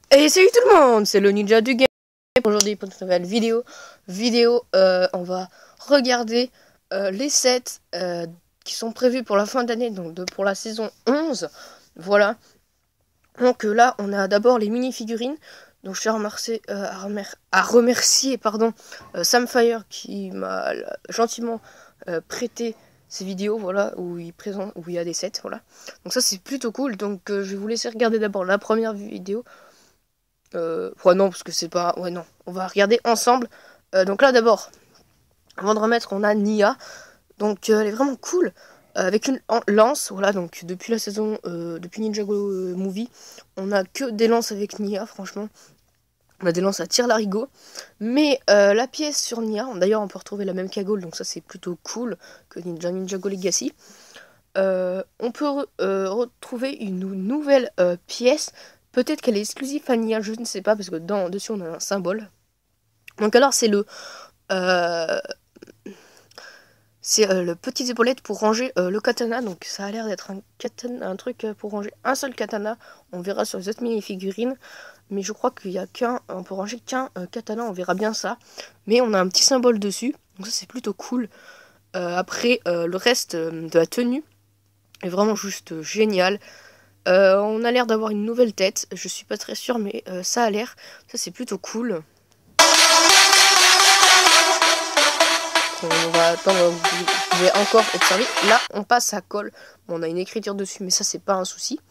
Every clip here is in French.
Et salut tout le monde, c'est le ninja du game. Aujourd'hui pour une nouvelle vidéo. On va regarder les sets qui sont prévus pour la fin d'année, donc pour la saison 11. Voilà. Donc là, on a d'abord les mini-figurines. Donc je tiens à remercier Samfire qui m'a gentiment prêté ces vidéos, voilà, où il y a des sets, voilà. Donc ça c'est plutôt cool. Donc je vais vous laisser regarder d'abord la première vidéo. Ouais, non, parce que c'est pas... Ouais, non. On va regarder ensemble. Donc là, d'abord, avant de remettre, on a Nia. Donc, elle est vraiment cool. Avec une lance, voilà, donc depuis la saison... depuis Ninjago Movie, on a que des lances avec Nia, franchement. On a des lances à tir-larigot. Mais la pièce sur Nia, d'ailleurs, on peut retrouver la même cagoule, donc ça, c'est plutôt cool que Ninjago Legacy. On peut retrouver une nouvelle pièce. Peut-être qu'elle est exclusive à Nia, je ne sais pas, parce que dessus on a un symbole. Donc alors c'est le petite épaulette pour ranger le katana. Donc ça a l'air d'être un truc pour ranger un seul katana. On verra sur les autres mini-figurines. Mais je crois qu'il y a on peut ranger qu'un katana, on verra bien ça. Mais on a un petit symbole dessus, donc ça c'est plutôt cool. Après le reste de la tenue est vraiment juste génial. On a l'air d'avoir une nouvelle tête, je suis pas très sûre, mais ça a l'air. Ça c'est plutôt cool. On va attendre, vous pouvez encore observer. Là on passe à colle. Bon, on a une écriture dessus, mais ça c'est pas un souci.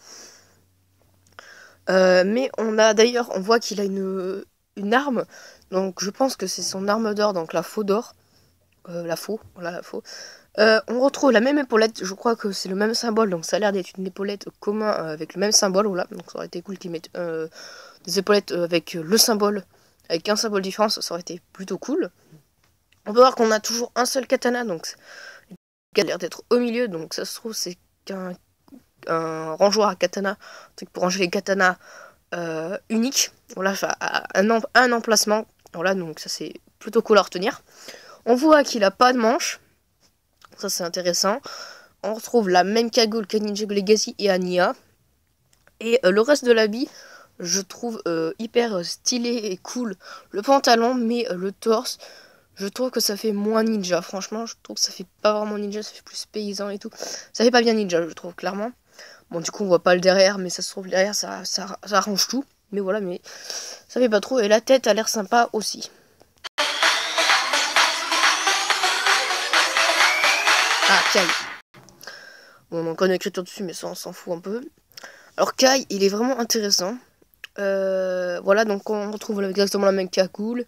Mais on a d'ailleurs, on voit qu'il a une arme. Donc je pense que c'est son arme d'or, donc la faux d'or. La faux, voilà la faux. On retrouve la même épaulette, je crois que c'est le même symbole, donc ça a l'air d'être une épaulette commun avec le même symbole, voilà. Donc ça aurait été cool qu'ils mettent des épaulettes avec le symbole, avec un symbole différent, ça aurait été plutôt cool. On peut voir qu'on a toujours un seul katana, donc il a l'air d'être au milieu, donc ça se trouve c'est qu'un rangeoir à katana, un truc pour ranger les katanas unique. Voilà, un emplacement, voilà, donc ça c'est plutôt cool à retenir. On voit qu'il a pas de manche. Ça c'est intéressant. On retrouve la même cagoule qu'à Ninjago Legacy et à Nia. Et le reste de l'habit, je trouve hyper stylé et cool. Le pantalon, mais le torse, je trouve que ça fait moins ninja. Franchement, je trouve que ça fait pas vraiment ninja, ça fait plus paysan et tout. Ça fait pas bien ninja, je trouve, clairement. Bon, du coup, on voit pas le derrière, mais ça se trouve derrière, ça arrange tout. Mais voilà, mais ça fait pas trop. Et la tête a l'air sympa aussi. Ah, Kai. Bon, on a encore une écriture dessus, mais ça, on s'en fout un peu. Alors, Kai, il est vraiment intéressant. Voilà, donc on retrouve exactement la même cagoule.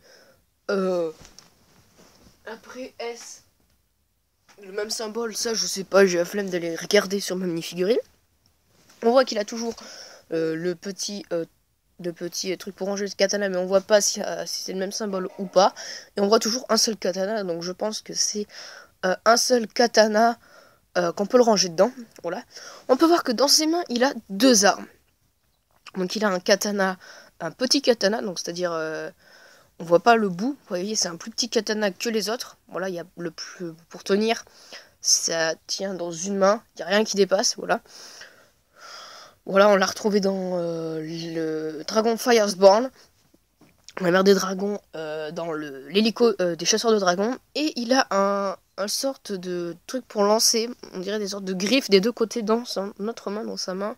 Après, S, le même symbole, ça, je sais pas, j'ai la flemme d'aller regarder sur ma mini-figurine. On voit qu'il a toujours le petit truc pour ranger le katana, mais on voit pas si c'est le même symbole ou pas. Et on voit toujours un seul katana, donc je pense que c'est un seul katana qu'on peut le ranger dedans. Voilà. On peut voir que dans ses mains, il a deux armes. Donc il a un katana, un petit katana, donc c'est-à-dire on voit pas le bout. Vous voyez, c'est un plus petit katana que les autres. Voilà, il y a le plus pour tenir, ça tient dans une main, il n'y a rien qui dépasse. Voilà. Voilà, on l'a retrouvé dans le Dragon Firesborn, la mer des dragons, dans l'hélico des chasseurs de dragons. Et il a un sorte de truc pour lancer, on dirait des sortes de griffes des deux côtés dans notre main, dans sa main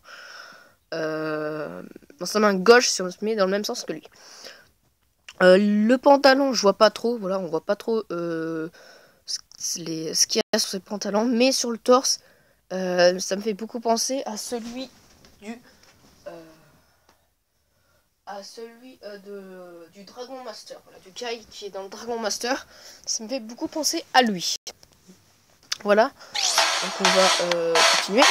gauche, si on se met dans le même sens que lui. Le pantalon, je vois pas trop, voilà, on voit pas trop ce qu'il y a sur ses pantalons, mais sur le torse, ça me fait beaucoup penser à celui du du Dragon Master, voilà, du Kai qui est dans le Dragon Master. Ça me fait beaucoup penser à lui. Voilà, donc on va continuer.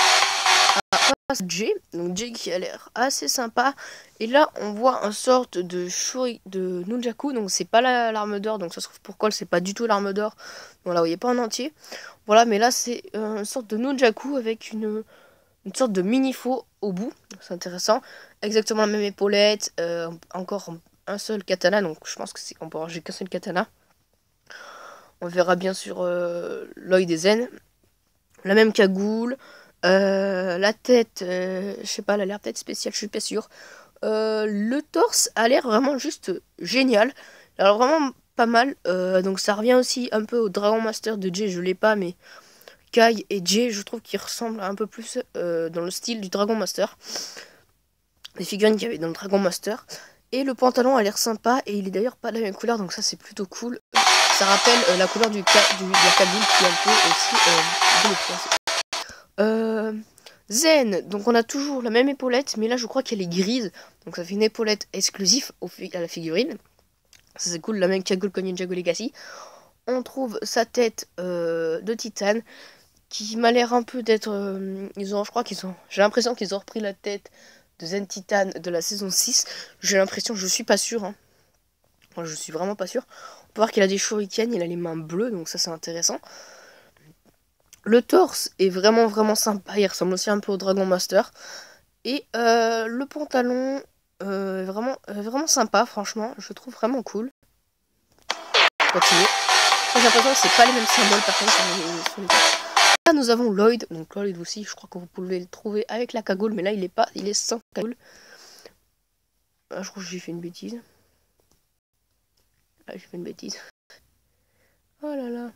J, donc J qui a l'air assez sympa. Et là on voit un sorte de Shuri de Nunjaku, donc c'est pas l'arme d'or, donc ça se trouve pourquoi c'est pas du tout l'arme d'or. Bon là vous voyez pas en entier. Voilà, mais là c'est une sorte de Nunjaku avec une sorte de mini faux au bout, c'est intéressant. Exactement la même épaulette, encore un seul katana, donc je pense que c'est qu'on peut ranger qu'un seul katana. On verra bien sur l'œil des zen. La même cagoule. La tête, je sais pas, elle a l'air peut-être spéciale, je suis pas sûre. Le torse a l'air vraiment juste génial. Alors vraiment pas mal. Donc ça revient aussi un peu au Dragon Master de Jay, je l'ai pas, mais Kai et Jay, je trouve qu'ils ressemblent un peu plus dans le style du Dragon Master. Les figurines qu'il y avait dans le Dragon Master. Et le pantalon a l'air sympa et il est d'ailleurs pas de la même couleur, donc ça c'est plutôt cool. Ça rappelle la couleur de la cabine qui est un peu aussi bleu. Zen, donc on a toujours la même épaulette, mais là je crois qu'elle est grise. Donc ça fait une épaulette exclusive à la figurine. Ça c'est cool, la même cagoule que Ninjago Legacy. On trouve sa tête de titane qui m'a l'air un peu d'être... j'ai l'impression qu'ils ont repris la tête de Zen Titan de la saison 6. J'ai l'impression, je suis pas sûre. Hein. Enfin, je suis vraiment pas sûre. On peut voir qu'il a des shurikens, il a les mains bleues, donc ça c'est intéressant. Le torse est vraiment vraiment sympa, il ressemble aussi un peu au Dragon Master. Et le pantalon est vraiment sympa, franchement, je trouve vraiment cool. Continuer. J'ai l'impression que c'est pas les mêmes symboles par contre sur les Là nous avons Lloyd, donc Lloyd aussi, je crois que vous pouvez le trouver avec la cagoule, mais là il est pas, il est sans cagoule. Ah, je crois que j'ai fait une bêtise. Ah, j'ai fait une bêtise. Oh là là.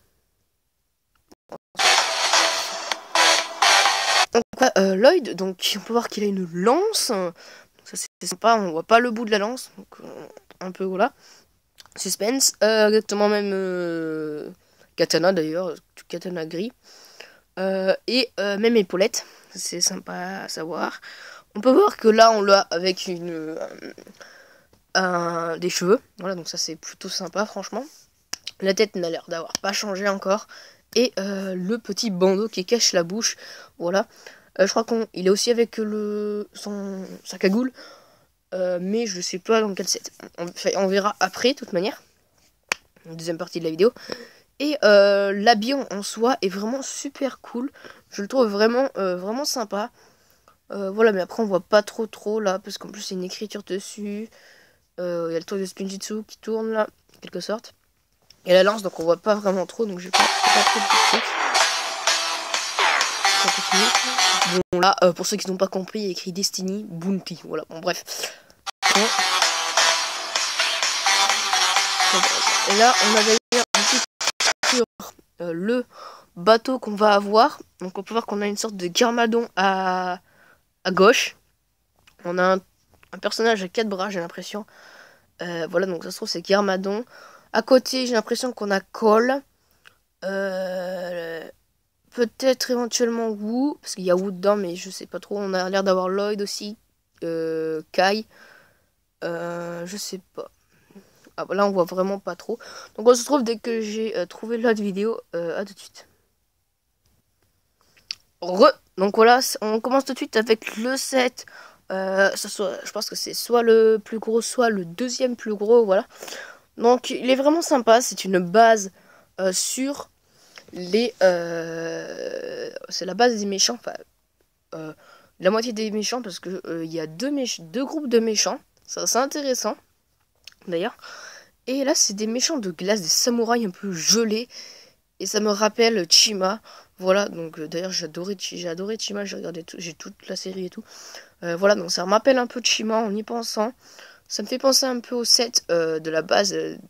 Donc, Lloyd, donc on peut voir qu'il a une lance. Donc, ça c'est sympa, on voit pas le bout de la lance. Donc un peu voilà. Suspense. Exactement même katana d'ailleurs. Katana gris. Et même épaulette. C'est sympa à savoir. On peut voir que là on l'a avec des cheveux. Voilà, donc ça c'est plutôt sympa franchement. La tête n'a l'air d'avoir pas changé encore. Et le petit bandeau qui cache la bouche. Voilà. Je crois qu'il est aussi avec sa cagoule. Mais je sais pas dans quel set. On verra après, de toute manière. Deuxième partie de la vidéo. Et l'habillon en soi est vraiment super cool. Je le trouve vraiment sympa. Voilà, mais après on voit pas trop là. Parce qu'en plus c'est une écriture dessus. Il y a le tour de Spinjitzu qui tourne là, en quelque sorte. Et la lance, donc on voit pas vraiment trop. Donc j'ai pas trop de trucs. Bon là, pour ceux qui n'ont pas compris, il y a écrit Destiny Bounty. Voilà, bon bref. Bon. Et là, on a d'ailleurs sur le bateau qu'on va avoir. Donc on peut voir qu'on a une sorte de Garmadon à gauche. On a un personnage à 4 bras, j'ai l'impression. Voilà, donc ça se trouve c'est Garmadon. À côté, j'ai l'impression qu'on a Cole. Peut-être éventuellement Wu, parce qu'il y a Wu dedans, mais je sais pas trop. On a l'air d'avoir Lloyd aussi, Kai, je sais pas. Ah, là on voit vraiment pas trop. Donc on se retrouve dès que j'ai trouvé l'autre vidéo. À tout de suite. Donc voilà, on commence tout de suite avec le set. Je pense que c'est soit le plus gros, soit le deuxième plus gros, voilà. Donc il est vraiment sympa, c'est une base sur c'est la base des méchants, enfin la moitié des méchants, parce que il y a deux groupes de méchants. C'est intéressant d'ailleurs. Et là c'est des méchants de glace, des samouraïs un peu gelés. Et ça me rappelle Chima. Voilà, donc d'ailleurs j'ai adoré Chima, j'ai regardé j'ai toute la série et tout. Voilà, donc ça me rappelle un peu Chima en y pensant. Ça me fait penser un peu au set de la base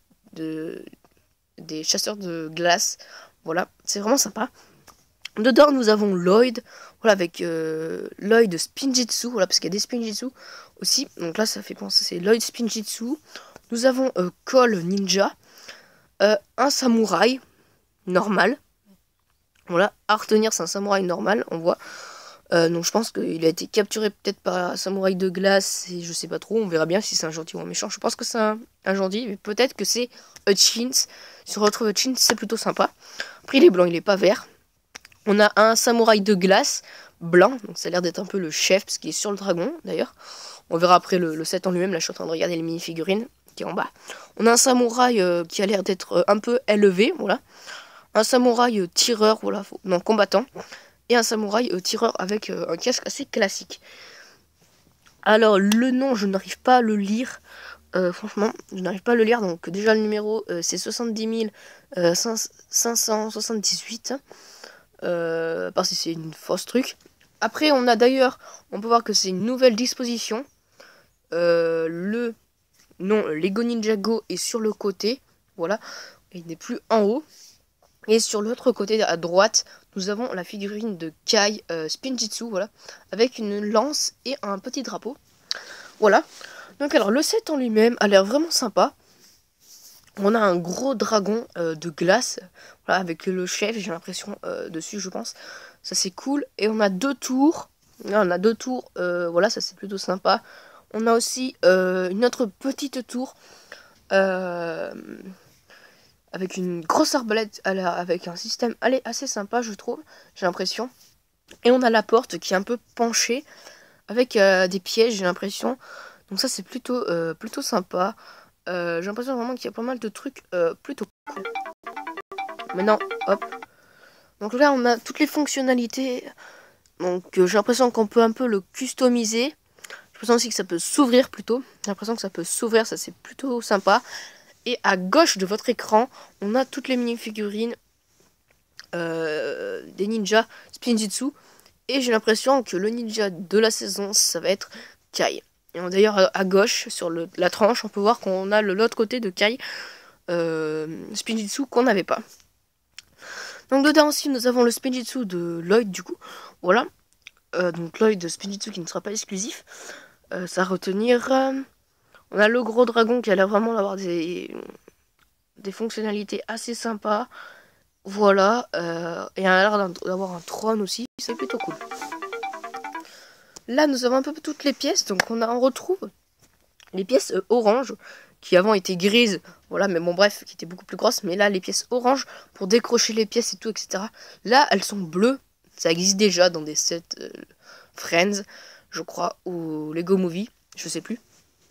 des chasseurs de glace. Voilà, c'est vraiment sympa. Dedans, nous avons Lloyd, voilà, avec Lloyd Spinjitzu, voilà, parce qu'il y a des Spinjitzu aussi. Donc là, ça fait penser, c'est Lloyd Spinjitzu. Nous avons Cole Ninja, un samouraï normal. Voilà, à retenir, c'est un samouraï normal, on voit. Donc je pense qu'il a été capturé peut-être par un samouraï de glace, et je sais pas trop, on verra bien si c'est un gentil ou un méchant. Je pense que c'est un gentil, mais peut-être que c'est Hutchins. Si on retrouve Hutchins, c'est plutôt sympa. Après, il est blanc, il est pas vert. On a un samouraï de glace blanc, donc ça a l'air d'être un peu le chef, parce qu'il est sur le dragon d'ailleurs. On verra après le set en lui-même. Là, je suis en train de regarder les mini-figurines qui est en bas. On a un samouraï qui a l'air d'être un peu élevé, voilà. Un samouraï tireur, voilà, non, combattant. Et un samouraï tireur avec un casque assez classique. Alors, le nom, je n'arrive pas à le lire. Franchement, je n'arrive pas à le lire. Donc, déjà, le numéro, c'est 70 578. Parce que c'est une fausse truc. Après, on a d'ailleurs, on peut voir que c'est une nouvelle disposition. le nom Lego Ninjago est sur le côté. Voilà. Et il n'est plus en haut. Et sur l'autre côté, à droite, nous avons la figurine de Kai Spinjitzu, voilà, avec une lance et un petit drapeau. Voilà. Donc alors, le set en lui-même a l'air vraiment sympa. On a un gros dragon de glace, voilà, avec le chef, j'ai l'impression, dessus, je pense. Ça, c'est cool. Et on a deux tours. Là, on a deux tours, voilà, ça, c'est plutôt sympa. On a aussi une autre petite tour, avec une grosse arbalète, avec un système assez sympa, je trouve, j'ai l'impression. Et on a la porte qui est un peu penchée, avec des pièges, j'ai l'impression. Donc ça, c'est plutôt sympa. J'ai l'impression vraiment qu'il y a pas mal de trucs plutôt cool. Maintenant, hop. Donc là, on a toutes les fonctionnalités. Donc j'ai l'impression qu'on peut un peu le customiser. J'ai l'impression aussi que ça peut s'ouvrir plutôt. J'ai l'impression que ça peut s'ouvrir, ça c'est plutôt sympa. Et à gauche de votre écran, on a toutes les mini-figurines des ninjas Spinjitzu. Et j'ai l'impression que le ninja de la saison, ça va être Kai. Et d'ailleurs, à gauche, sur la tranche, on peut voir qu'on a l'autre côté de Kai Spinjitzu qu'on n'avait pas. Donc dedans aussi, nous avons le Spinjitzu de Lloyd, du coup. Voilà. Donc Lloyd de Spinjitzu qui ne sera pas exclusif. Ça à retenir. On a le gros dragon qui a l'air vraiment d'avoir des fonctionnalités assez sympas. Voilà. Et il a l'air d'avoir un trône aussi. C'est plutôt cool. Là, nous avons un peu toutes les pièces. Donc on retrouve les pièces orange qui avant étaient grises. Voilà, mais bon bref, qui étaient beaucoup plus grosses. Mais là, les pièces orange pour décrocher les pièces et tout, etc. Là, elles sont bleues. Ça existe déjà dans des sets Friends, je crois, ou Lego Movie. Je sais plus.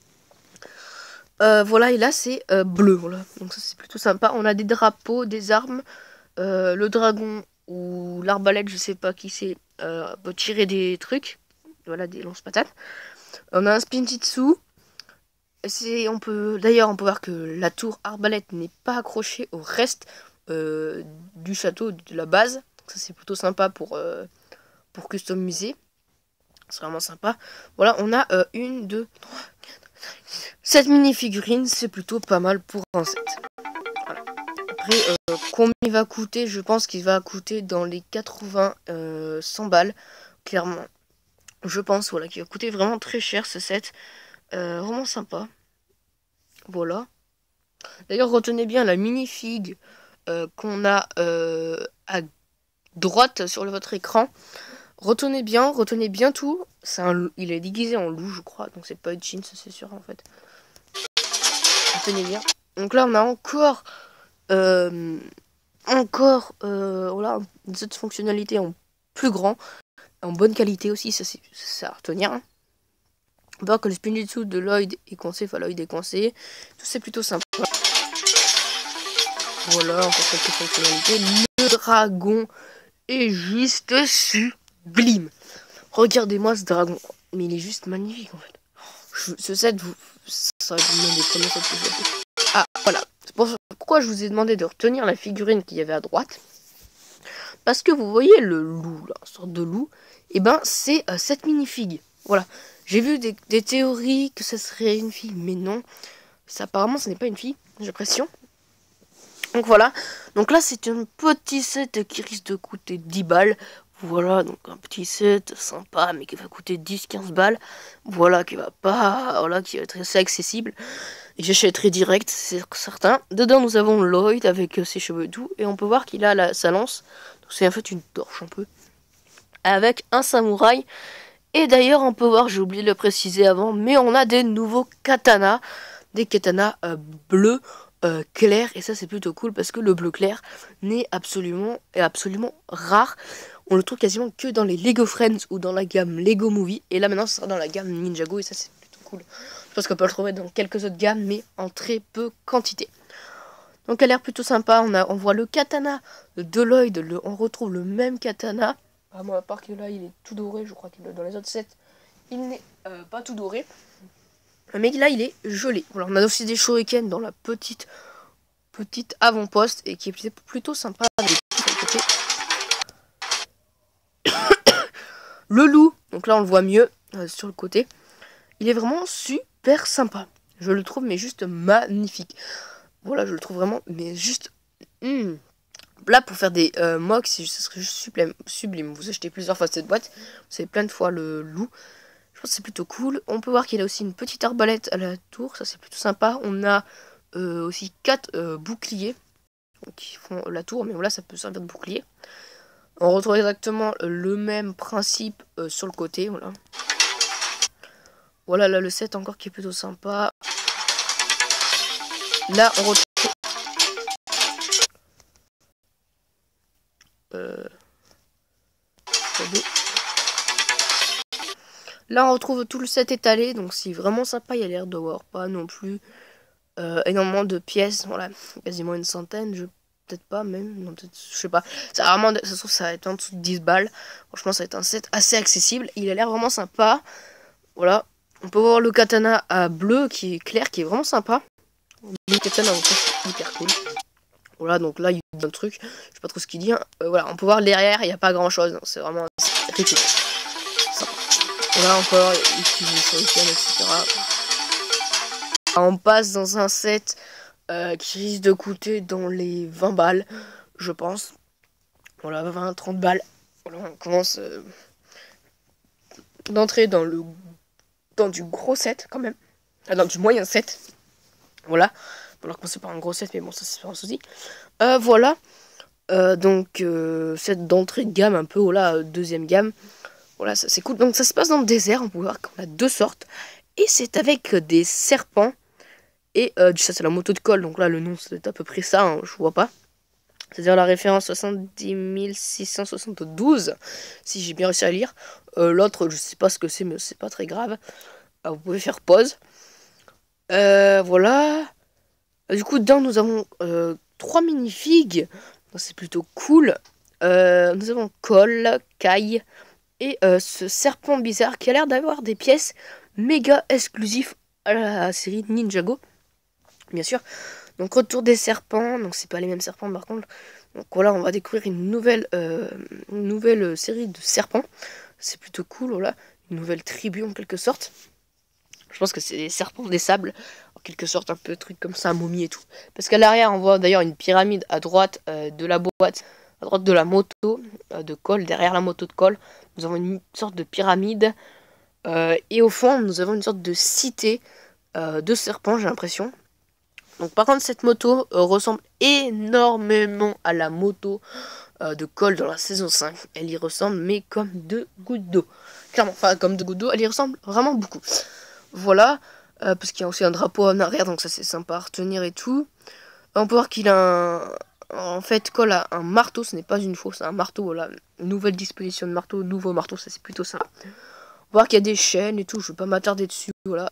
Voilà, et là c'est bleu, voilà. Donc ça c'est plutôt sympa. On a des drapeaux, des armes. Le dragon ou l'arbalète, je sais pas qui c'est, peut tirer des trucs. Voilà, des lance-patates. On a un Spinjitzu. D'ailleurs, on peut voir que la tour arbalète n'est pas accrochée au reste du château de la base. Donc ça c'est plutôt sympa pour customiser. C'est vraiment sympa. Voilà, on a une, deux, trois, cette mini-figurine, c'est plutôt pas mal pour un set. Voilà. Après, combien il va coûter? Je pense qu'il va coûter dans les 80-100 balles. Clairement. Je pense, voilà, qu'il va coûter vraiment très cher ce set. Vraiment sympa. Voilà. D'ailleurs, retenez bien la mini-figue qu'on a à droite sur votre écran. Retenez bien tout. Il est déguisé en loup, je crois. Donc c'est pas Jean, ça c'est sûr en fait. Retenez bien. Donc là, on a encore voilà, cette fonctionnalité en plus grand, en bonne qualité aussi, ça c'est à retenir. Hein. On peut voir que le Spinjitzu de Lloyd est coincé, enfin Lloyd est coincé. Tout c'est plutôt sympa. Voilà, encore quelques fonctionnalités. Le dragon est juste sublime. Regardez-moi ce dragon. Mais il est juste magnifique en fait. Ce set, ça va être l'un des premiers sets que je fais. Ah, voilà. Pourquoi je vous ai demandé de retenir la figurine qu'il y avait à droite. Parce que vous voyez le loup, là, une sorte de loup. Et ben, c'est cette mini-figue. Voilà. J'ai vu des théories que ça serait une fille, mais non. Apparemment, ce n'est pas une fille, j'ai l'impression. Donc voilà. Donc là, c'est un petit set qui risque de coûter 10 balles. Voilà, donc un petit set sympa, mais qui va coûter 10-15 balles. Voilà, qui va être assez accessible. Et j'achèterai direct, c'est certain. Dedans, nous avons Lloyd avec ses cheveux doux. Et on peut voir qu'il a sa lance. Donc c'est en fait une torche un peu. Avec un samouraï. Et d'ailleurs, on peut voir, j'ai oublié de le préciser avant, mais on a des nouveaux katanas. Des katanas bleus clairs. Et ça, c'est plutôt cool parce que le bleu clair est absolument rare. On le trouve quasiment que dans les Lego Friends ou dans la gamme Lego Movie. Et là, maintenant, ce sera dans la gamme Ninjago. Et ça, c'est plutôt cool. Je pense qu'on peut le trouver dans quelques autres gammes, mais en très peu quantité. Donc, elle a l'air plutôt sympa. On voit le katana de Lloyd. On retrouve le même katana. À part que là, il est tout doré. Je crois que dans les autres sets, il n'est pas tout doré. Mais là, il est gelé. Voilà, on a aussi des shurikens dans la petite avant-poste. Et qui est plutôt sympa. Avec le loup. Donc là, on le voit mieux sur le côté. il est vraiment super sympa. Je le trouve mais juste magnifique. Voilà, je le trouve vraiment mais juste... Là, pour faire des mocks, ce serait juste sublime. Vous achetez plusieurs fois cette boîte, vous avez plein de fois le loup. Je pense que c'est plutôt cool. On peut voir qu'il a aussi une petite arbalète à la tour, ça c'est plutôt sympa. On a aussi 4 boucliers qui font la tour, mais voilà, ça peut servir de bouclier. On retrouve exactement le même principe sur le côté, voilà. Voilà, là, le set encore qui est plutôt sympa. Là, on retrouve... Là, on retrouve tout le set étalé, donc c'est vraiment sympa. Il y a l'air d'avoir pas non plus énormément de pièces. Voilà, quasiment une centaine, peut-être pas même, non, je sais pas. Ça, vraiment, ça se trouve, ça va être en dessous de 10 balles. Franchement, ça va être un set assez accessible. Il a l'air vraiment sympa. Voilà, on peut voir le katana à bleu qui est clair, qui est vraiment sympa. Le katana, c'est hyper cool. Voilà, donc là, il y a un truc, je sais pas trop ce qu'il dit. Hein. Voilà, on peut voir derrière, il n'y a pas grand chose. C'est vraiment ridicule. Voilà, on peut voir l'utilisation, etc. On passe dans un set qui risque de coûter dans les 20 balles, je pense. Voilà, 20-30 balles. Voilà, on commence d'entrer dans du gros set quand même. Ah, dans du moyen set. Voilà. On va commencer par un gros set, mais bon, ça c'est pas un souci. Voilà. Donc, set d'entrée de gamme, un peu, voilà, deuxième gamme. Voilà, ça c'est cool. Donc, ça se passe dans le désert. On peut voir qu'on a 2 sortes. Et c'est avec des serpents. Et ça, c'est la moto de colle. Donc là, le nom, c'est à peu près ça. Hein, je vois pas. C'est-à-dire la référence 70 672. Si j'ai bien réussi à lire. L'autre, je sais pas ce que c'est, mais c'est pas très grave. Vous pouvez faire pause. Voilà. Du coup, dedans, nous avons 3 minifigs. C'est plutôt cool. Nous avons Cole, Kai et ce serpent bizarre qui a l'air d'avoir des pièces méga exclusives à la série Ninjago. Bien sûr. Donc, retour des serpents. Donc, c'est pas les mêmes serpents par contre. Donc, voilà, on va découvrir une nouvelle série de serpents. C'est plutôt cool, voilà. Une nouvelle tribu en quelque sorte. Je pense que c'est les serpents des sables, en quelque sorte, un peu truc comme ça, momie et tout. Parce qu'à l'arrière, on voit d'ailleurs une pyramide à droite de la boîte, à droite de la moto de colle, derrière la moto de colle. Nous avons une sorte de pyramide. Et au fond, nous avons une sorte de cité de serpents, j'ai l'impression. Donc par contre, cette moto ressemble énormément à la moto de colle dans la saison 5. Elle y ressemble, mais comme 2 gouttes d'eau. Clairement, enfin comme 2 gouttes d'eau, elle y ressemble vraiment beaucoup. Voilà, parce qu'il y a aussi un drapeau en arrière, donc ça c'est sympa à retenir et tout. On peut voir qu'il a en fait, Cole a un marteau, ce n'est pas une fausse, c'est un marteau, voilà. Nouvelle disposition de marteau, nouveau marteau, ça c'est plutôt sympa. On peut voir qu'il y a des chaînes et tout, je ne vais pas m'attarder dessus, voilà.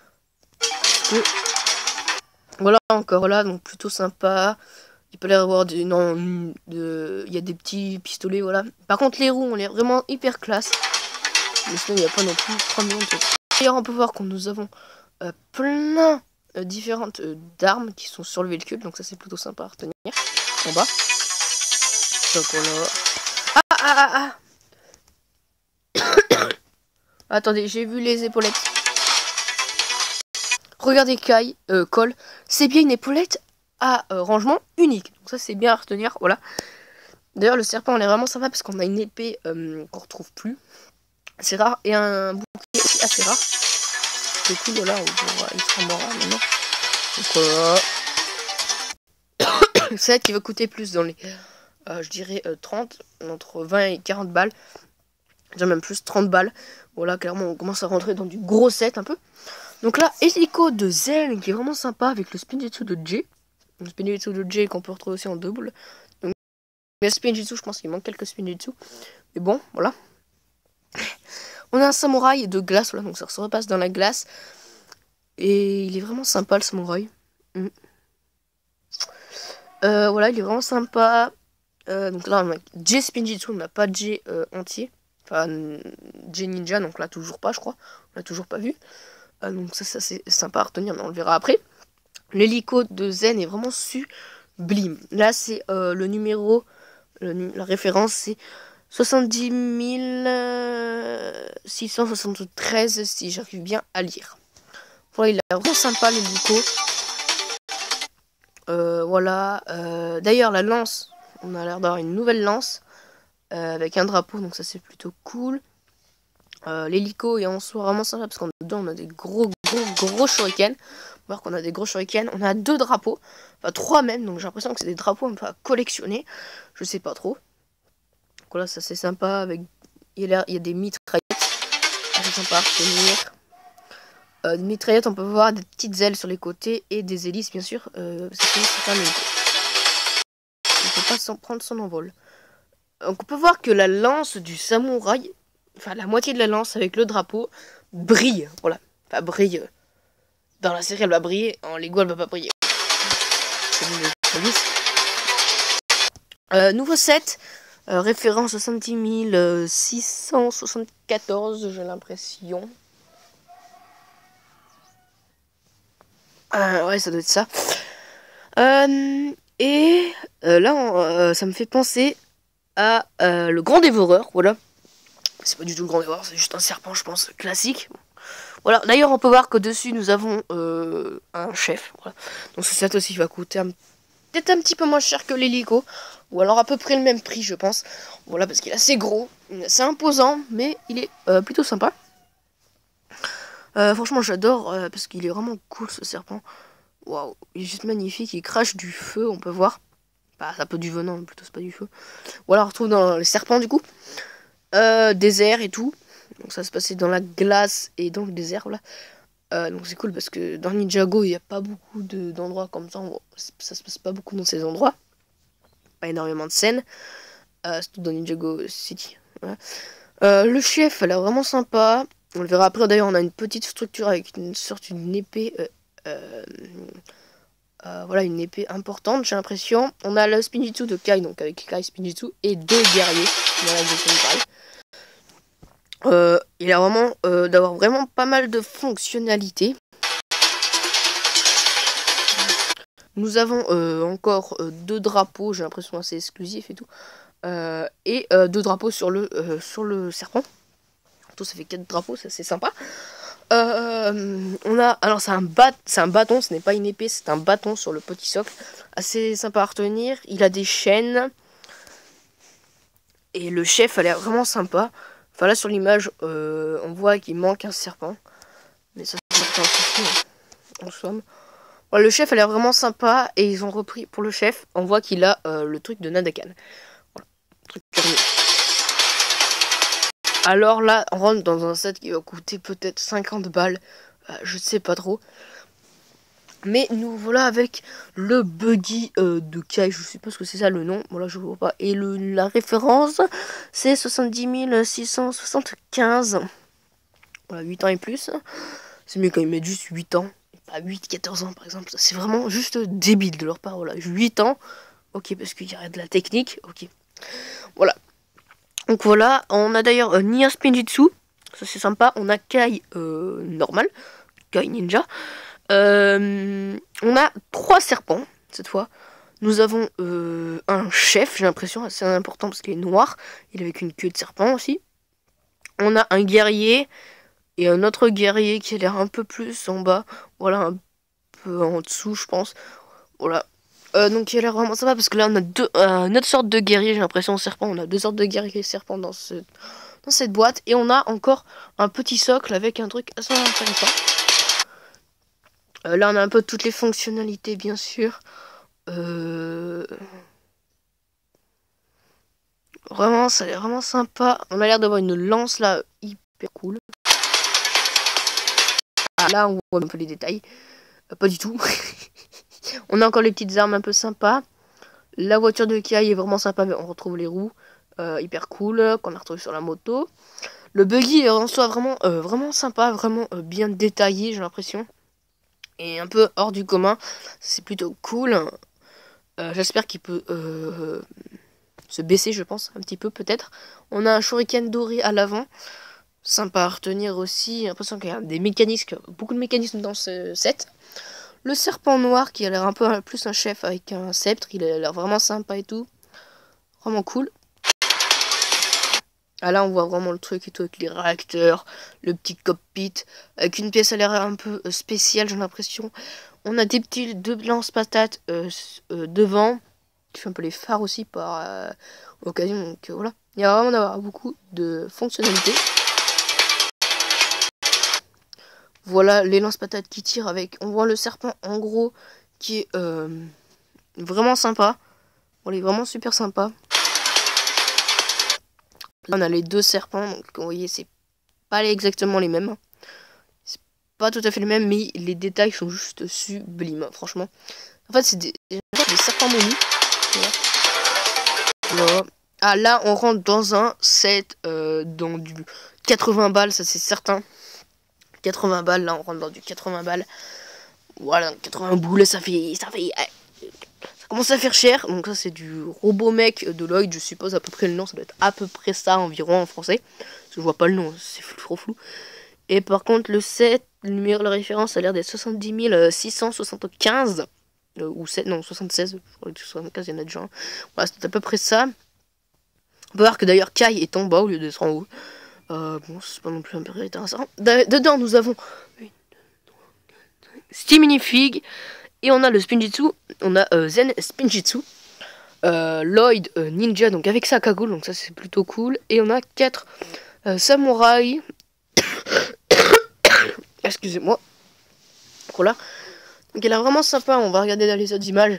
Voilà, encore là, donc plutôt sympa. Il peut y avoir il y a des petits pistolets, voilà. Par contre, les roues, on est vraiment hyper classe. Mais sinon, il n'y a pas non plus 3 millions de trucs. D'ailleurs, on peut voir que nous avons plein différentes d'armes qui sont sur le véhicule. Donc ça, c'est plutôt sympa à retenir. En bas. Donc voilà. Attendez, j'ai vu les épaulettes. Regardez Cole. C'est bien une épaulette à rangement unique. Donc ça, c'est bien à retenir. Voilà. D'ailleurs, le serpent, on est vraiment sympa parce qu'on a une épée qu'on retrouve plus. C'est rare. Et un bouclier aussi assez rare. C'est cool, voilà. Il sera mort maintenant. Donc voilà. C'est qui va coûter plus dans les, je dirais, 30, entre 20 et 40 balles. Je dirais même plus, 30 balles. Voilà, clairement, on commence à rentrer dans du gros set un peu. Donc là, hélico de Zen qui est vraiment sympa avec le Spinjitzu de J. Le Spinjitzu de J qu'on peut retrouver aussi en double. Donc, mais le Spinjitzu, je pense qu'il manque quelques Spinjitzu. Mais bon, voilà. On a un samouraï de glace, voilà, donc ça se repasse dans la glace. Et il est vraiment sympa le samouraï. Voilà, il est vraiment sympa. Donc là, on a J Spinjitzu, on n'a pas J entier. Enfin, J Ninja, donc là, toujours pas, je crois. On l'a toujours pas vu. Donc ça c'est sympa à retenir, mais on le verra après. L'hélico de Zen est vraiment sublime. Là, c'est le numéro, la référence, c'est 70 673 si j'arrive bien à lire. Voilà, il est vraiment sympa l'hélico. Voilà. D'ailleurs, la lance, on a l'air d'avoir une nouvelle lance avec un drapeau, donc ça c'est plutôt cool. L'hélico est en soi vraiment sympa parce qu'en dedans on a des gros shurikens. On va voir qu'on a des gros shurikens. On a 2 drapeaux, enfin 3 même, donc j'ai l'impression que c'est des drapeaux un peu à collectionner. Je sais pas trop. Donc voilà, ça c'est sympa. Avec il y a des mitraillettes, c'est sympa à retenir. Des mitraillettes, on peut voir des petites ailes sur les côtés et des hélices bien sûr. C'est un hélico. On peut pas prendre son envol. Donc on peut voir que la lance du samouraï, enfin la moitié de la lance avec le drapeau, brille. Voilà. Enfin brille. Dans la série elle va briller, en Lego elle va pas briller. Nouveau set, référence 70 674, j'ai l'impression. Ouais, ça doit être ça. Là, ça me fait penser à le grand dévoreur, voilà. C'est pas du tout le grand dévoreur, c'est juste un serpent, je pense, classique. Voilà, d'ailleurs, on peut voir qu'au-dessus, nous avons un chef. Voilà. Donc, ce set aussi va coûter peut-être un petit peu moins cher que l'hélico. Ou alors à peu près le même prix, je pense. Voilà, parce qu'il est assez gros, c'est imposant, mais il est plutôt sympa. Franchement, j'adore, parce qu'il est vraiment cool, ce serpent. Waouh, il est juste magnifique, il crache du feu, on peut voir. Bah, un peu du venin, plutôt, c'est pas du feu. Voilà, on retrouve dans les serpents, du coup. Désert et tout. Donc ça se passait dans la glace et dans le désert, voilà. Donc c'est cool parce que dans Ninjago, il n'y a pas beaucoup d'endroits comme ça. Ça se passe pas beaucoup dans ces endroits. Pas énormément de scènes. Surtout dans Ninjago City. Voilà. Le chef, elle est vraiment sympa. On le verra après. D'ailleurs, on a une petite structure avec une sorte d'une épée. Voilà, une épée importante, j'ai l'impression. On a le Spinjitzu de Kai, donc avec Kai Spinjitzu et 2 guerriers. Voilà, exactement pareil. Il a vraiment d'avoir vraiment pas mal de fonctionnalités. Nous avons encore 2 drapeaux, j'ai l'impression assez exclusifs et tout. Et 2 drapeaux sur le serpent. Tout ça fait 4 drapeaux, c'est assez sympa. On a, alors c'est un bâton, ce n'est pas une épée, c'est un bâton sur le petit socle. Assez sympa à retenir. Il a des chaînes. Et le chef a l'air vraiment sympa. Enfin là sur l'image, on voit qu'il manque un serpent. Mais ça c'est pas un souci, en somme. Voilà, le chef a l'air vraiment sympa. Et ils ont repris pour le chef, on voit qu'il a le truc de Nadakan. Voilà, truc terminé. Alors là, on rentre dans un set qui va coûter peut-être 50 balles. Je sais pas trop. Mais nous voilà avec le buggy de Kai. Je sais pas ce que c'est ça le nom. Voilà, je vois pas. Et la référence, c'est 70 675. Voilà, 8 ans et plus. C'est mieux quand ils mettent juste 8 ans. Pas 8, 14 ans par exemple. C'est vraiment juste débile de leur part. Voilà, 8 ans. Ok, parce qu'il y a de la technique. Ok. Voilà. Donc voilà, on a d'ailleurs Nia Spinjitzu. Ça c'est sympa. On a Kai normal. Kai ninja. On a 3 serpents cette fois. Nous avons un chef, j'ai l'impression, assez important parce qu'il est noir. Il est avec une queue de serpent aussi. On a un guerrier et un autre guerrier qui a l'air un peu plus en bas. Voilà, un peu en dessous, je pense. Voilà. Donc il a l'air vraiment sympa parce que là on a une autre sorte de guerrier, j'ai l'impression, serpent. On a 2 sortes de guerriers serpents dans cette boîte. Et on a encore un petit socle avec un truc assez intéressant. Là, on a un peu toutes les fonctionnalités, bien sûr. Vraiment, ça a l'air vraiment sympa. On a l'air d'avoir une lance, là, hyper cool. Ah, là, on voit un peu les détails. Pas du tout. On a encore les petites armes un peu sympas. La voiture de Kai est vraiment sympa, mais on retrouve les roues. Hyper cool, qu'on a retrouvé sur la moto. Le buggy est en soi vraiment, vraiment sympa, vraiment bien détaillé, j'ai l'impression. Et un peu hors du commun. C'est plutôt cool. J'espère qu'il peut se baisser, je pense, un petit peu peut-être. On a un shuriken doré à l'avant. Sympa à retenir aussi. J'ai l'impression qu'il y a des mécanismes, beaucoup de mécanismes dans ce set. Le serpent noir qui a l'air un peu plus un chef avec un sceptre. Il a l'air vraiment sympa et tout. Vraiment cool. Ah là, on voit vraiment le truc et tout, avec les réacteurs, le petit cockpit, avec une pièce à l'air un peu spéciale, j'ai l'impression. On a des petits deux lance-patates devant, qui fait un peu les phares aussi par occasion, donc voilà. Il y a vraiment d'avoir beaucoup de fonctionnalités. Voilà les lance-patates qui tirent avec, on voit le serpent en gros, qui est vraiment sympa. On est vraiment super sympa. Là, on a les deux serpents, donc vous voyez, c'est pas exactement les mêmes. C'est pas tout à fait les mêmes, mais les détails sont juste sublimes, franchement. En fait, c'est des serpents momies. Voilà. Voilà. Ah, là, on rentre dans un set, dans du 80 balles, ça c'est certain. 80 balles, là, on rentre dans du 80 balles. Voilà, 80 boules, ça commence à faire cher. Donc ça, c'est du robot mec de Lloyd, je suppose, à peu près le nom. Ça doit être à peu près ça environ en français. Parce que je vois pas le nom, c'est trop flou. Et par contre, le 7, le numéro de référence a l'air d'être 70 675. Ou 7, non, 76. Je crois que 75, il y en a déjà un. Voilà, c'est à peu près ça. On peut voir que d'ailleurs Kai est en bas au lieu d'être en haut. Bon, c'est pas non plus un peu intéressant. Dedans, nous avons Steam Minifig. Et on a le Spinjitzu. On a Zen Spinjitzu. Lloyd Ninja, donc avec sa cagoule. Donc ça, c'est plutôt cool. Et on a 4 samouraïs. Excusez-moi. Voilà. Donc elle est vraiment sympa. On va regarder dans les autres images.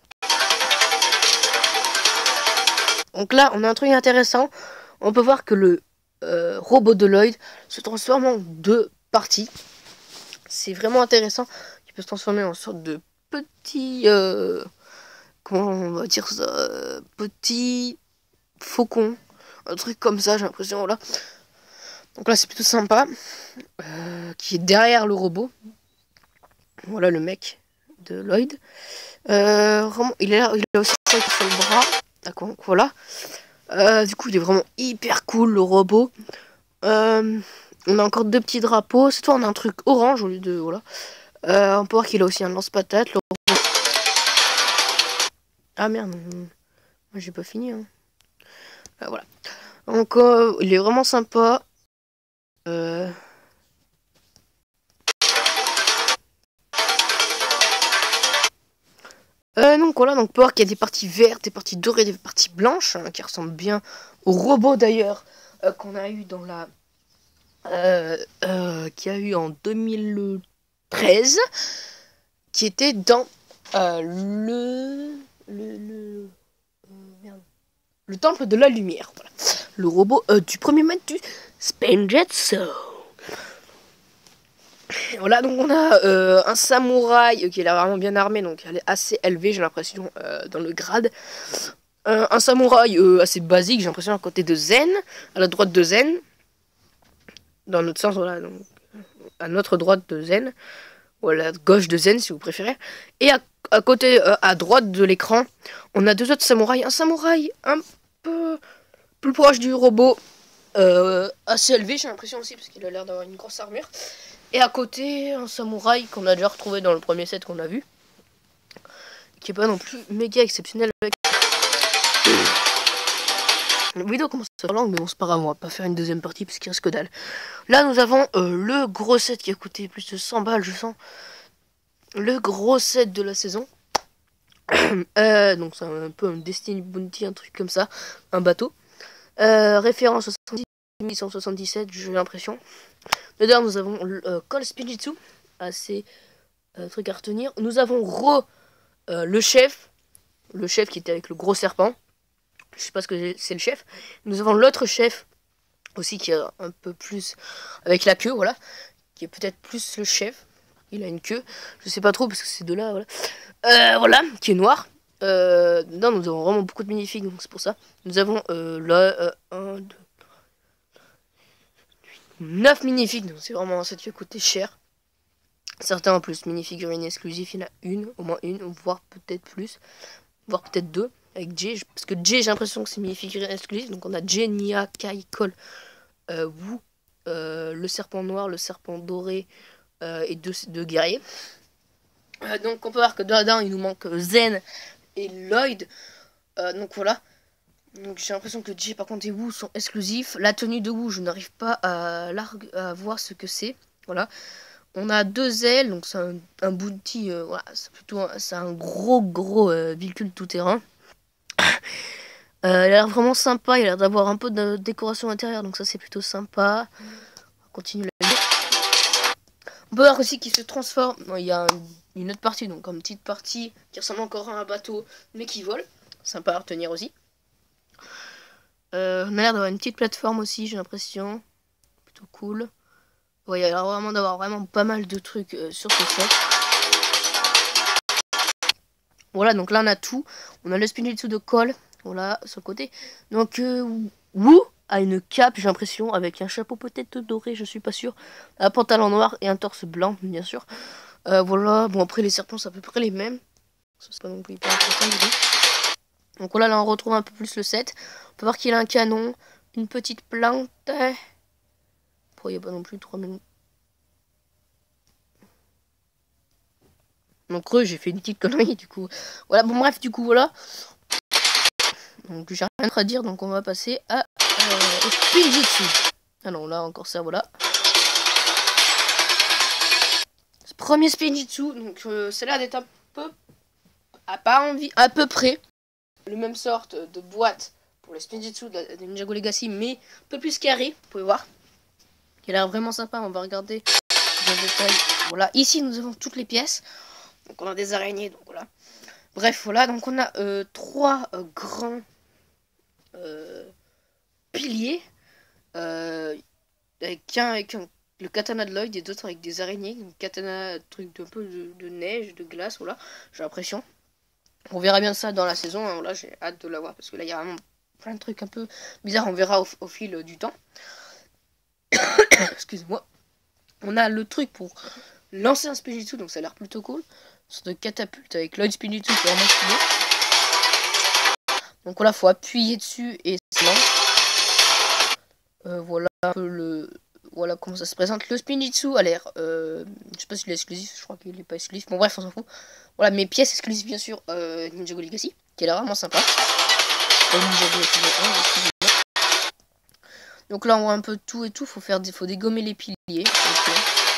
Donc là, on a un truc intéressant. On peut voir que le robot de Lloyd se transforme en 2 parties. C'est vraiment intéressant. Il peut se transformer en sorte de petit... comment on va dire ça, petit faucon. Un truc comme ça, j'ai l'impression, voilà. Donc là, c'est plutôt sympa. Qui est derrière le robot. Voilà le mec de Lloyd. Vraiment, il a aussi sur le bras. D'accord, voilà. Du coup, il est vraiment hyper cool, le robot. On a encore 2 petits drapeaux. C'est toi, on a un truc orange au lieu de... Voilà. On peut voir qu'il a aussi un lance-patate. Ah merde, moi j'ai pas fini. Hein. Voilà. Donc, il est vraiment sympa. Donc voilà, donc on peut voir qu'il y a des parties vertes, des parties dorées, des parties blanches, hein, qui ressemblent bien au robot d'ailleurs qu'on a eu dans la... qui a eu en 2013, qui était dans le temple de la lumière. Voilà. Le robot du premier maître du Spinjitzu. Voilà, donc on a un samouraï qui est là vraiment bien armé, donc elle est assez élevée, j'ai l'impression, dans le grade. Un samouraï assez basique, j'ai l'impression, à côté de Zen, à la droite de Zen. Dans notre sens, voilà, donc, à notre droite de Zen, ou à la gauche de Zen si vous préférez. Et à côté, à droite de l'écran, on a 2 autres samouraïs. Un samouraï un peu plus proche du robot, assez élevé, j'ai l'impression aussi, parce qu'il a l'air d'avoir une grosse armure. Et à côté, un samouraï qu'on a déjà retrouvé dans le premier set qu'on a vu. Qui est pas non plus méga exceptionnel avec... La vidéo commence à faire longue, mais bon, c'est pas grave, on va pas faire une deuxième partie parce qu'il reste que dalle. Là, nous avons le gros set qui a coûté plus de 100 balles, je sens. Le gros set de la saison. Donc, c'est un peu un Destiny Bounty, un truc comme ça. Un bateau. Référence 177, j'ai l'impression. Dedans, nous avons Cole Spinjitzu. Assez truc à retenir. Nous avons le chef. Le chef qui était avec le gros serpent. Je sais pas ce que c'est le chef. Nous avons l'autre chef aussi qui est un peu plus avec la queue, voilà. Qui est peut-être plus le chef. Il a une queue. Je sais pas trop parce que c'est de là, voilà. Voilà, qui est noir. Non, nous avons vraiment beaucoup de minifigs, donc c'est pour ça. Nous avons là 1, 2, 9 minifigs, donc c'est vraiment un set qui a coûté cher. Certains en plus, minifigurines exclusives, il y en a une, au moins une, voire peut-être plus, voire peut-être 2, avec Jay, parce que Jay, j'ai l'impression que c'est minifigurine exclusive, donc on a Jay, Nia, Kai, Cole, Wu, le serpent noir, le serpent doré, et deux guerriers. Donc on peut voir que dedans, il nous manque Zen et Lloyd, donc voilà. Donc j'ai l'impression que Jay par contre et Wu sont exclusifs. La tenue de Wu, je n'arrive pas à voir ce que c'est. Voilà. On a 2 ailes, donc c'est un bounty, voilà, c'est un gros véhicule tout-terrain. Il a l'air vraiment sympa, il a l'air d'avoir un peu de décoration intérieure, donc ça c'est plutôt sympa. On continue la vidéo. On peut voir aussi qu'il se transforme. Il y a une autre partie, donc une petite partie qui ressemble encore à un bateau, mais qui vole. Sympa à retenir aussi. On a l'air d'avoir une petite plateforme aussi, j'ai l'impression. Plutôt cool. Ouais, il y a l'air vraiment d'avoir vraiment pas mal de trucs sur ce set. Voilà, donc là on a tout. On a le Spinjitzu de Cole, voilà, sur le côté. Donc Wu a une cape, j'ai l'impression, avec un chapeau peut-être doré, je suis pas sûr. Un pantalon noir et un torse blanc, bien sûr. Voilà, bon après les serpents c'est à peu près les mêmes. Ça c'est pas non plus hyper intéressant du coup. Donc voilà, là on retrouve un peu plus le set. On peut voir qu'il a un canon, une petite plante. Bon, il n'y a pas non plus 3000. Donc j'ai fait une petite connerie du coup. Voilà, bon bref, du coup voilà. Donc j'ai rien à dire, donc on va passer à au Spinjitzu. Ah non, là encore ça, voilà. Ce premier Spinjitzu, donc ça a l'air d'être un peu à peu près le même sorte de boîte pour les Spinjitzu de Ninjago Legacy, mais un peu plus carré, vous pouvez voir. Il a l'air vraiment sympa, on va regarder dans le détail. Voilà, ici nous avons toutes les pièces. Donc on a des araignées, donc voilà. Bref, voilà, donc on a 3 grands piliers. Avec le katana de Lloyd et d'autres avec des araignées. Un katana, truc d'un peu de neige, de glace, voilà, j'ai l'impression. On verra bien ça dans la saison, hein, là j'ai hâte de la voir parce que là il y a vraiment plein de trucs un peu bizarres, on verra au fil du temps. Excusez-moi. On a le truc pour lancer un Spinjitzu, donc ça a l'air plutôt cool. Une sorte de catapulte avec Lloyd Spinjitzu, c'est vraiment stylé. Donc voilà, faut appuyer dessus et ça lance. Voilà un peu voilà comment ça se présente. Le Spinjitzu a l'air, je sais pas s'il est exclusif, je crois qu'il est pas exclusif. Bon bref, on s'en fout. Voilà, mes pièces exclusives bien sûr, Ninjago Legacy, qui est là vraiment sympa. Ninjago Legacy 1, donc là on voit un peu tout et tout, faut dégommer les piliers. Okay.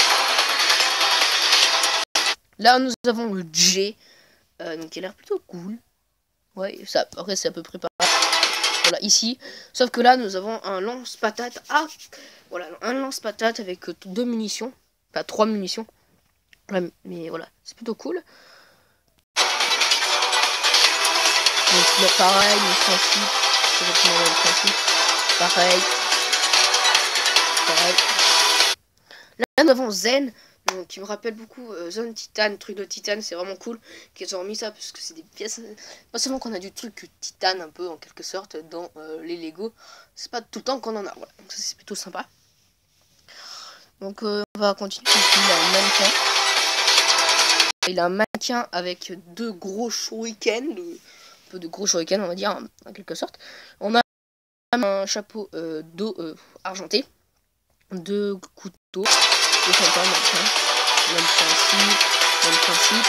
Là nous avons le J, donc qui a l'air plutôt cool. Ouais, ça, après c'est à peu près pareil. Voilà, ici. Sauf que là, nous avons un lance-patate. Ah, voilà, un lance-patate avec 2 munitions. Enfin, 3 munitions. Ouais, mais voilà, c'est plutôt cool. Donc là, pareil, le principe. Le principe. Pareil. Là, nous avons Zen. Donc, qui me rappelle beaucoup Zone Titan, truc de Titan, c'est vraiment cool qu'ils ont remis ça parce que c'est des pièces. Pas seulement qu'on a du truc Titan un peu en quelque sorte dans les Lego, c'est pas tout le temps qu'on en a. Voilà, donc ça c'est plutôt sympa. Donc on va continuer. Il a un mannequin. Il a un mannequin avec 2 gros shurikens, un peu de gros shurikens on va dire en quelque sorte. On a un chapeau d'eau argenté, 2 couteaux. C'est sympa, même principe.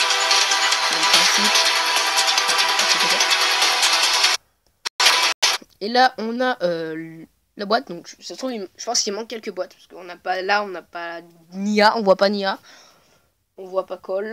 Et là, on a la boîte. Donc, ça se trouve, je pense qu'il manque quelques boîtes parce qu'on n'a pas là, on n'a pas Nia, on voit pas Nia, on voit pas Cole,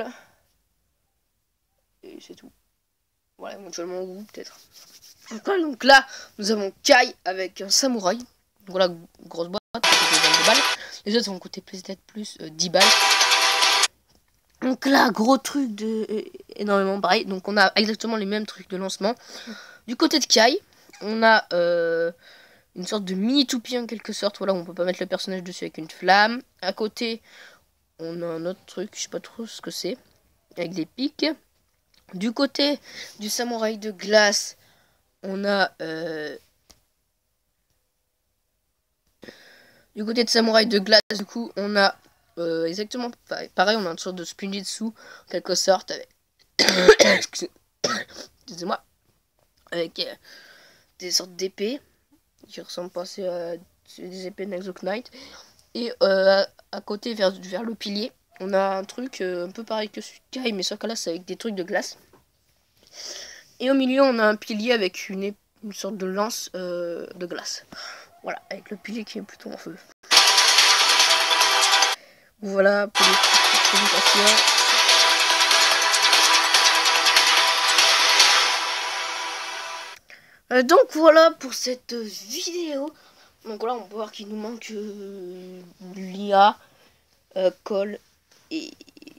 et c'est tout. Voilà, éventuellement Wu peut-être. Donc là, nous avons Kai avec un samouraï. Voilà, grosse boîte, 22 balles. Les autres vont coûter peut-être plus 10 balles. Donc là, gros truc de énormément pareil. Donc on a exactement les mêmes trucs de lancement. Du côté de Kai, on a une sorte de mini toupie en quelque sorte. Voilà, on peut pas mettre le personnage dessus avec une flamme. À côté, on a un autre truc, je sais pas trop ce que c'est, avec des pics. Du côté du samouraï de glace, on a du côté de samouraï de glace, du coup, on a exactement pareil, on a une sorte de Spinjitzu en quelque sorte avec excusez-moi, avec des sortes d'épées qui ressemblent pas à des épées d'Exo Knight. Et à côté vers le pilier, on a un truc un peu pareil que celui de Kai, mais sauf que là c'est avec des trucs de glace. Et au milieu on a un pilier avec une une sorte de lance de glace. Voilà, avec le pilier qui est plutôt en feu. Voilà pour les petites présentations. Donc voilà pour cette vidéo. Donc là on peut voir qu'il nous manque l'IA, Cole et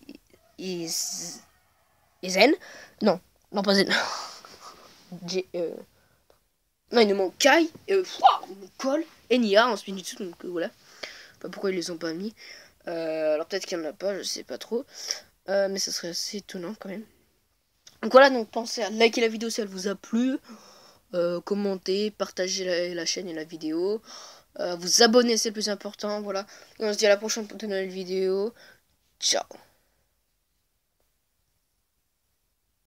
Zen. Non, pas Zen. Non, il nous manque Kai, Cole et Nia en Spinitsu, donc voilà. Pas pourquoi ils les ont pas mis. Alors peut-être qu'il n'y en a pas, je sais pas trop. Mais ça serait assez étonnant quand même. Donc voilà, donc pensez à liker la vidéo si elle vous a plu. Commenter, partager la chaîne et la vidéo. Vous abonner, c'est le plus important. Voilà. Et on se dit à la prochaine pour de nouvelles vidéos. Ciao.